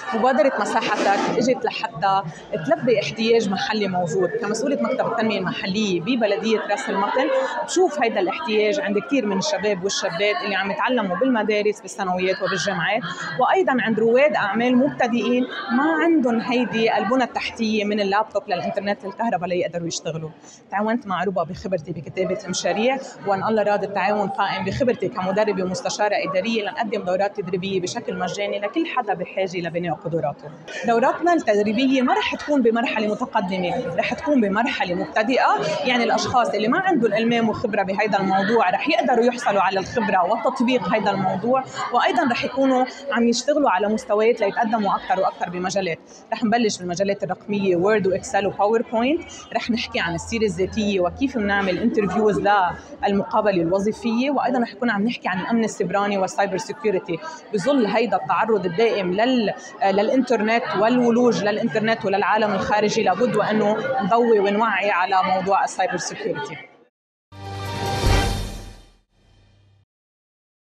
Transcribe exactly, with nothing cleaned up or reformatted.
مبادرة مساحتك اجت لحتى تلبي احتياج محلي موجود. كمسؤولة مكتب التنمية المحلية ببلدية راس المطن بشوف هيدا الاحتياج عند كثير من الشباب والشابات اللي عم يتعلموا بالمدارس بالثانويات وبالجامعات، وايضا عند رواد اعمال مبتدئين ما عندهم هيدي البنى التحتية من اللابتوب للانترنت للكهرباء ليقدروا يشتغلوا. تعاونت مع ربا بخبرتي بكتابة المشاريع، وان الله راد التعاون قائم بخبرتي كمدربة ومستشارة إدارية لنقدم دورات تدريبية بشكل مجاني لكل حدا بحاجة لبناء قدراته. دوراتنا التدريبية ما رح تكون بمرحلة متقدمة، رح تكون بمرحلة مبتدئة، يعني الأشخاص اللي ما عندهم إلمام وخبرة بهذا الموضوع رح يقدروا يحصلوا على الخبرة وتطبيق هذا الموضوع، وأيضا رح يكونوا عم يشتغلوا على مستويات ليتقدموا أكثر وأكثر بمجالات. رح نبلش بالمجالات الرقمية وورد وإكسل وباوربوينت، رح نحكي عن السيرة الذاتية وكيف بنعمل انترفيوز للمقابلة الوظيفية، وأيضا رح نكون عم نحكي عن الأمن السيبراني والسايبر سيكيورتي بظل هيدا التعرض الدائم لل... للإنترنت والولوج للإنترنت وللعالم الخارجي. لابد وأنه نضوي ونوعي على موضوع السايبر سيكيورتي.